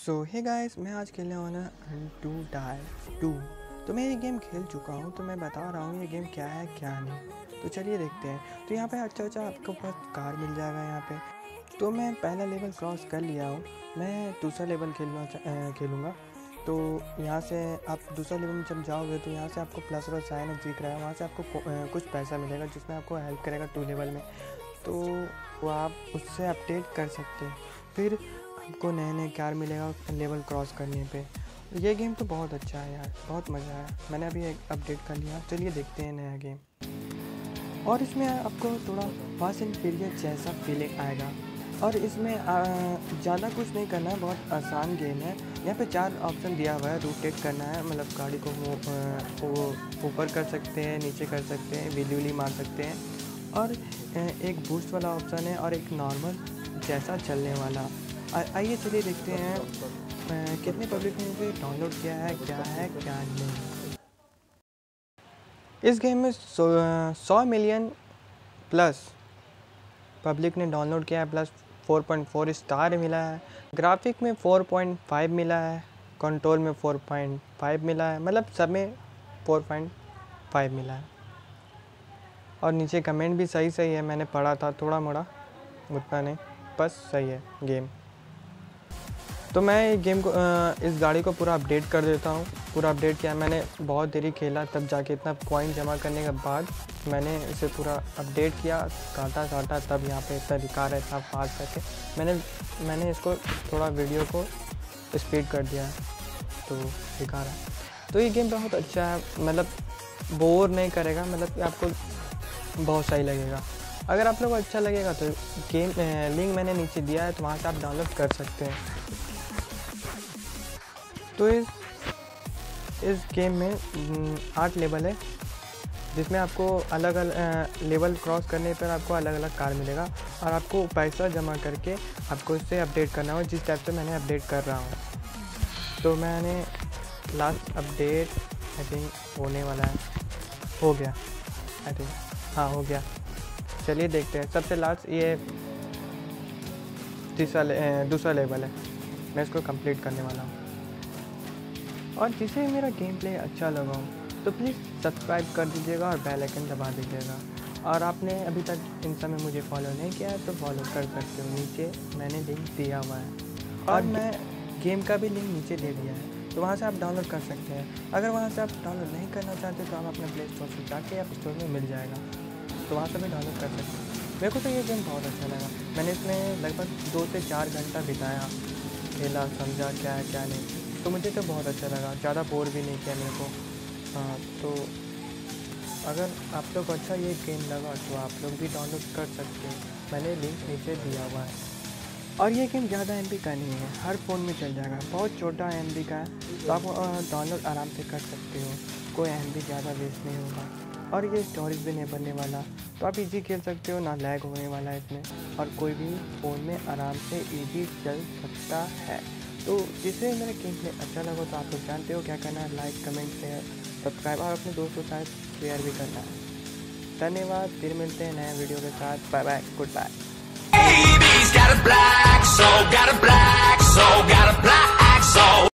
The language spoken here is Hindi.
सो हे गाइस, मैं आज खेलने वाला टू डाई 2। तो मैं ये गेम खेल चुका हूँ, तो मैं बता रहा हूँ ये गेम क्या है क्या नहीं। तो चलिए देखते हैं। तो यहाँ पे अच्छा आपको पास कार मिल जाएगा यहाँ पे। तो मैं पहला लेवल क्रॉस कर लिया हूँ, मैं दूसरा लेवल खेलूँगा। तो यहाँ से आप दूसरा लेवल में जब जाओगे तो यहाँ से आपको प्लस और साइन दिख रहा है, वहाँ से आपको कुछ पैसा मिलेगा जिसमें आपको हेल्प करेगा 2 लेवल में। तो वो आप उससे अपडेट कर सकते हैं, फिर आपको नए कार मिलेगा लेवल क्रॉस करने पे। ये गेम तो बहुत अच्छा है यार, बहुत मज़ा आया। मैंने अभी एक अपडेट कर लिया। चलिए देखते हैं नया गेम। और इसमें आपको थोड़ा फास्ट एंड फ्यूरियस जैसा फीलिंग आएगा। और इसमें ज़्यादा कुछ नहीं करना है, बहुत आसान गेम है। यहाँ पे 4 ऑप्शन दिया हुआ है। रोटेट करना है, मतलब गाड़ी को ऊपर कर सकते हैं, नीचे कर सकते हैं, व्हीली मार सकते हैं। और एक बूस्ट वाला ऑप्शन है और एक नॉर्मल जैसा चलने वाला। आइए चलिए देखते हैं कितने पब्लिक ने इसे डाउनलोड किया है क्या नहीं। इस गेम में 100 मिलियन प्लस पब्लिक ने डाउनलोड किया है, प्लस 4.4 स्टार मिला है। ग्राफिक में 4.5 मिला है, कंट्रोल में 4.5 मिला है, मतलब सब में 4.5 मिला है। और नीचे कमेंट भी सही है, मैंने पढ़ा था थोड़ा मोड़ा, उतना नहीं, बस सही है गेम। तो मैं गेम को इस गाड़ी को पूरा अपडेट कर देता हूँ। पूरा अपडेट किया मैंने, बहुत देरी खेला, तब जाके इतना कॉइन जमा करने के बाद मैंने इसे पूरा अपडेट किया, काटा तब यहाँ पे इतना दिखा रहा है, इतना फास्ट करके मैंने इसको थोड़ा वीडियो को स्पीड कर दिया, तो दिखा रहा है। तो ये गेम बहुत अच्छा है, मतलब बोर नहीं करेगा, मतलब आपको बहुत सही लगेगा। अगर आप लोग को अच्छा लगेगा तो गेम लिंक मैंने नीचे दिया है, तो वहाँ से आप डाउनलोड कर सकते हैं। तो इस गेम में 8 लेवल है, जिसमें आपको अलग अलग लेवल क्रॉस करने पर आपको अलग अलग कार मिलेगा। और आपको पैसा जमा करके आपको इससे अपडेट करना हो, जिस टाइप से मैंने अपडेट कर रहा हूँ। तो मैंने लास्ट अपडेट आई थिंक होने वाला है, हो गया आई थिंक, हाँ हो गया। चलिए देखते हैं। सबसे लास्ट ये दूसरा लेवल है, मैं इसको कंप्लीट करने वाला हूँ। और जिसे मेरा गेम प्ले अच्छा लगा हो तो प्लीज़ सब्सक्राइब कर दीजिएगा और बेल आइकन दबा दीजिएगा। और आपने अभी तक इंस्टा में मुझे फॉलो नहीं किया है तो फॉलो कर सकते हो, नीचे मैंने लिंक दिया हुआ है। और मैं गेम का भी लिंक नीचे दे दिया है, तो वहाँ से आप डाउनलोड कर सकते हैं। अगर वहाँ से आप डाउनलोड नहीं करना चाहते तो आप अपने प्ले स्टोर से जाके आप स्टोर में मिल जाएगा, तो वहाँ से भी डाउनलोड कर सकते हैं। मेरे को तो ये गेम बहुत अच्छा लगा। मैंने इसमें लगभग 2 से 4 घंटा बिताया, खेला, समझा क्या है क्या नहीं। तो मुझे तो बहुत अच्छा लगा, ज़्यादा बोर भी नहीं किया मेरे को। हाँ, तो अगर आप लोग को अच्छा ये गेम लगा तो आप लोग भी डाउनलोड कर सकते हैं, मैंने लिंक नीचे दिया हुआ है। और ये गेम ज़्यादा MB का नहीं है, हर फ़ोन में चल जाएगा, बहुत छोटा MB का है, तो आप डाउनलोड आराम से कर सकते हो, कोई MB ज़्यादा वेस्ट नहीं होगा। और ये स्टोरेज भी नहीं बनने वाला, तो आप इजी खेल सकते हो, ना लैग होने वाला है इसमें, और कोई भी फ़ोन में आराम से इजी चल सकता है। तो जिसे मेरा गेम प्ले अच्छा लगा तो आप लोग जानते हो क्या करना है, लाइक कमेंट शेयर सब्सक्राइब और अपने दोस्तों के साथ शेयर भी करना है। धन्यवाद, फिर मिलते हैं नए वीडियो के साथ। Bye bye, good bye.